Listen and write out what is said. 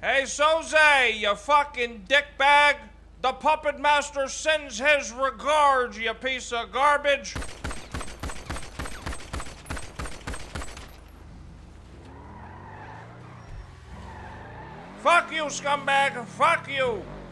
Hey, Soze, you fucking dickbag! The Puppet Master sends his regards, you piece of garbage! Fuck you, scumbag! Fuck you!